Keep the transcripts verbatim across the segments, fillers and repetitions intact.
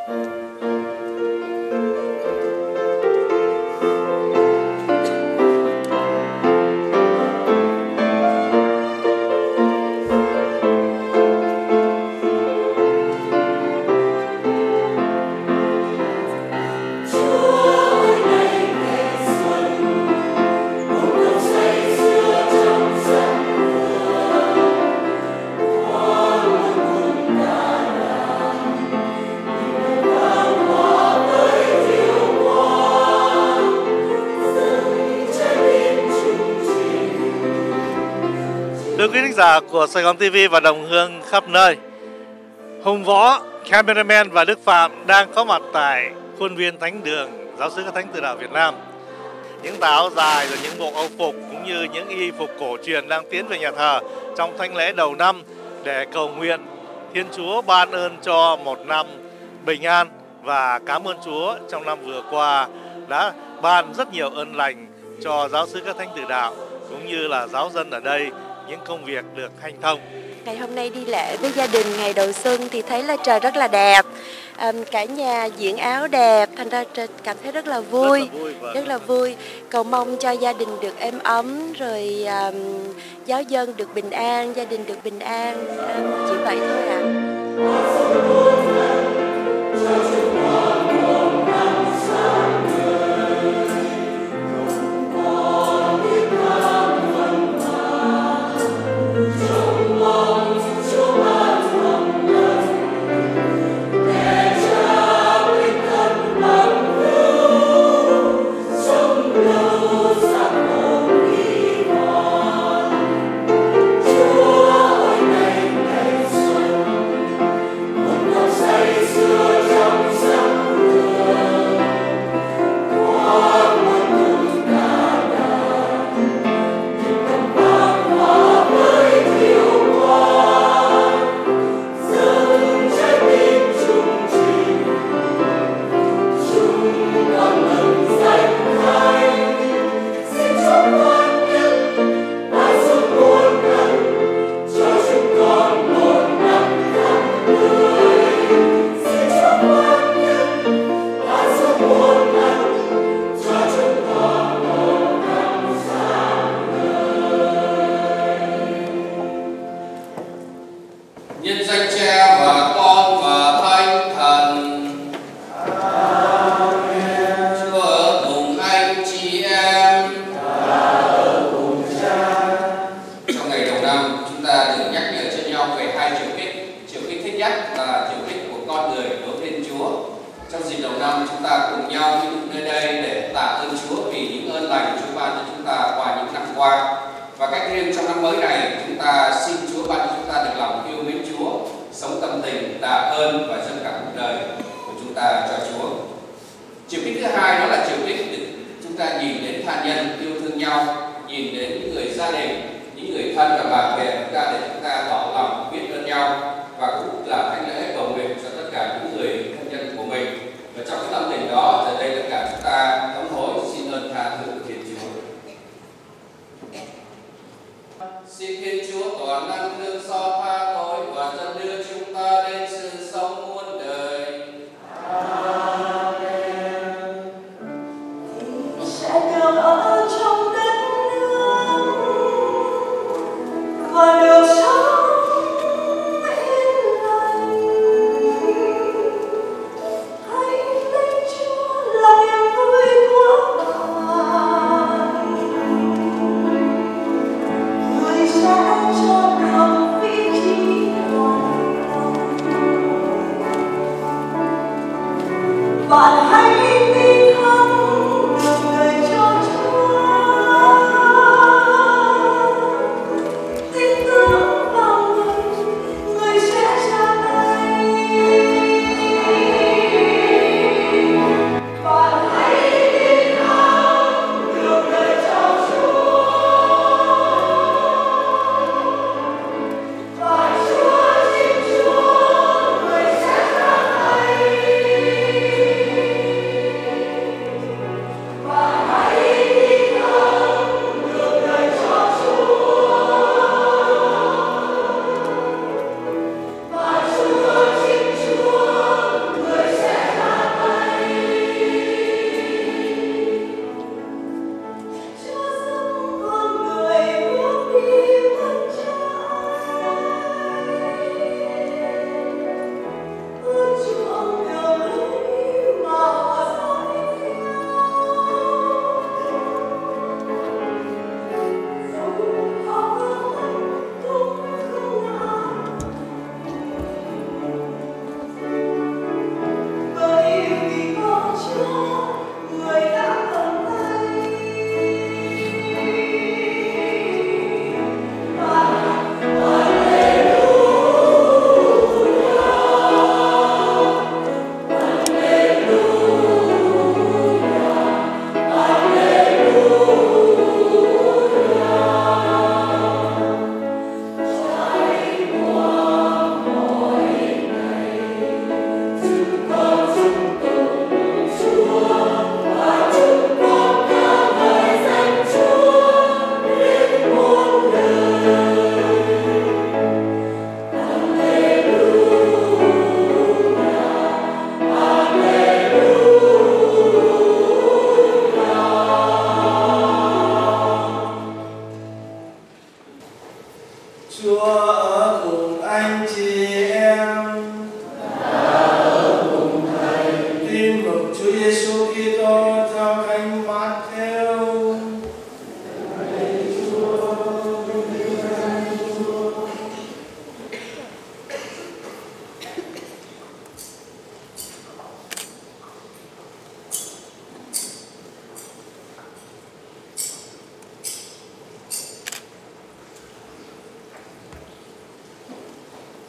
Thưa quý khán giả của Sài Gòn ti vi và đồng hương khắp nơi, Hùng Võ, cameraman và Đức Phạm đang có mặt tại khuôn viên Thánh đường Giáo xứ Các Thánh Từ Đạo Việt Nam. Những tà áo dài rồi những bộ âu phục cũng như những y phục cổ truyền đang tiến về nhà thờ trong thánh lễ đầu năm để cầu nguyện Thiên Chúa ban ơn cho một năm bình an và cảm ơn Chúa trong năm vừa qua đã ban rất nhiều ơn lành cho Giáo xứ Các Thánh Từ Đạo cũng như là giáo dân ở đây, những công việc được hanh thông. Ngày hôm nay đi lễ với gia đình ngày đầu xuân thì thấy là trời rất là đẹp, à, cả nhà diện áo đẹp, thành ra cảm thấy rất là vui, rất là vui, vâng. rất là vui. Cầu mong cho gia đình được êm ấm, rồi à, giáo dân được bình an, gia đình được bình an, à, chỉ vậy thôi ạ.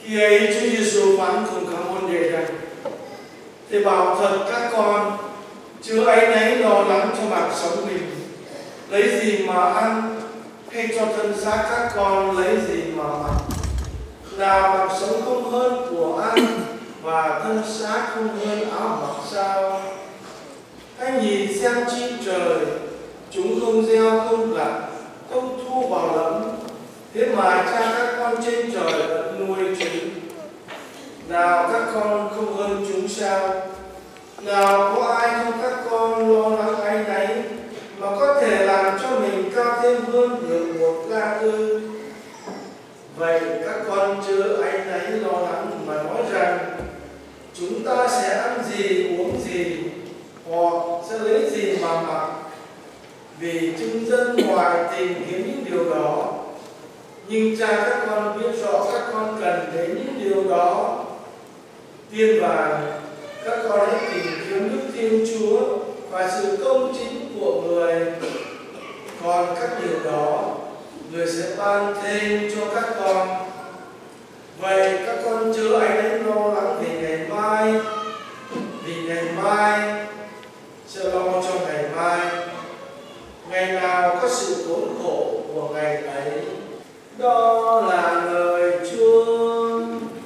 Khi ấy Chúa Giêsu phán cùng các môn đệ rằng: Thầy bảo thật các con, chớ áy náy lo lắng cho mạng sống mình, lấy gì mà ăn, hay cho thân xác các con lấy gì mà mặc. Nào mạng sống không hơn của ăn, và thân xác không hơn áo mặc sao? Hãy nhìn xem chim trời, chúng không gieo không gặt, không thu vào lẫm, thế mà cha các con trên trời vẫn nuôi chúng. Nào các con không hơn chúng sao? Nào có ai trong các con lo lắng áy náy mà có thể làm cho mình cao thêm hơn được một ga ư? Vậy các con chớ áy náy lo lắng mà nói rằng: chúng ta sẽ ăn gì uống gì, hoặc sẽ lấy gì mà mặc. Vì chúng dân ngoài tìm kiếm những điều đó, nhưng cha các con biết rõ các con cần đến những điều đó. Tiên vàng, các con hãy tìm kiếm nước Thiên Chúa và sự công chính của Người, còn các điều đó Người sẽ ban thêm cho các con. Vậy các con chớ áy náy lo lắng về ngày mai, vì ngày mai sẽ lo cho ngày mai. Ngày nào có sự khốn khổ của ngày ấy. Đó là lời Chúa.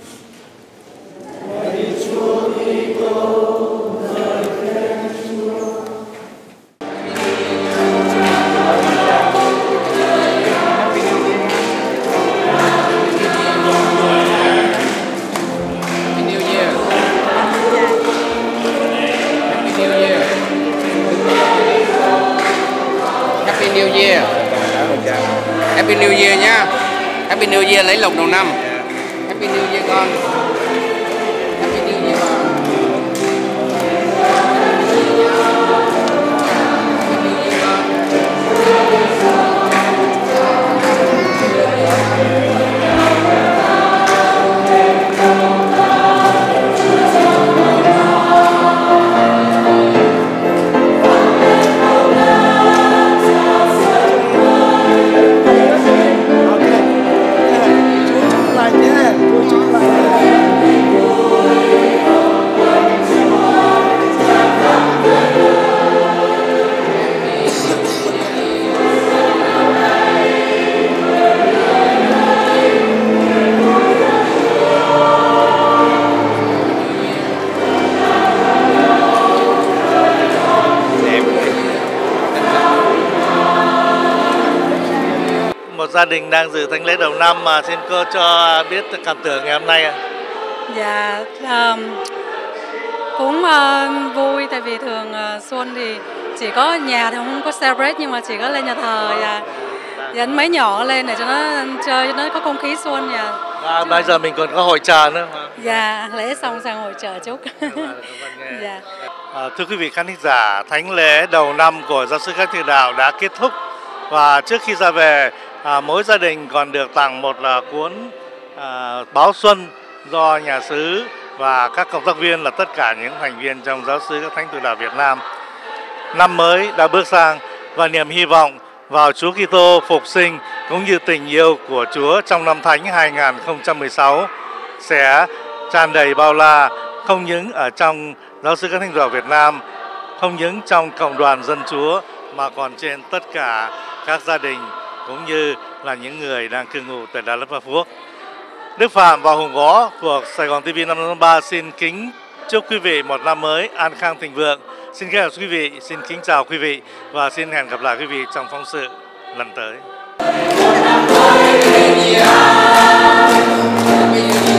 Lạy Chúa Kitô, lời khen Chúa. Happy New Year. Happy New Year nhá. Happy New Year lấy lộc đầu năm. Happy New Year con. Happy New Year con. Một gia đình đang dự thánh lễ đầu năm mà xin cô cho biết cảm tưởng ngày hôm nay ạ. Dạ, um, cũng uh, vui tại vì thường uh, xuân thì chỉ có nhà thì không có celebrate, nhưng mà chỉ có lên nhà thờ và dẫn mấy nhỏ lên để cho nó chơi, cho nó có không khí xuân. Dạ. À, bây giờ mình còn có hội chợ nữa mà. Dạ, lễ xong sang hội chợ chúc. Dạ. À, thưa quý vị khán giả, thánh lễ đầu năm của Giáo xứ Khánh Từ Đạo đã kết thúc, và trước khi ra về, à, mỗi gia đình còn được tặng một là cuốn à, báo xuân do nhà xứ và các cộng tác viên là tất cả những thành viên trong Giáo xứ các Thánh Từ Đạo Việt Nam. Năm mới đã bước sang và niềm hy vọng vào Chúa Kitô phục sinh cũng như tình yêu của Chúa trong năm Thánh hai nghìn không trăm mười sáu sẽ tràn đầy bao la, không những ở trong Giáo xứ các Thánh Từ Đạo Việt Nam, không những trong cộng đoàn dân Chúa, mà còn trên tất cả các gia đình cũng như là những người đang cư ngụ tại Đà Lạt và Phú Quốc. Đức Phạm và Hùng Võ của Sài Gòn ti vi năm năm ba xin kính chúc quý vị một năm mới an khang thịnh vượng. Xin kính chào quý vị, xin kính chào quý vị và xin hẹn gặp lại quý vị trong phóng sự lần tới.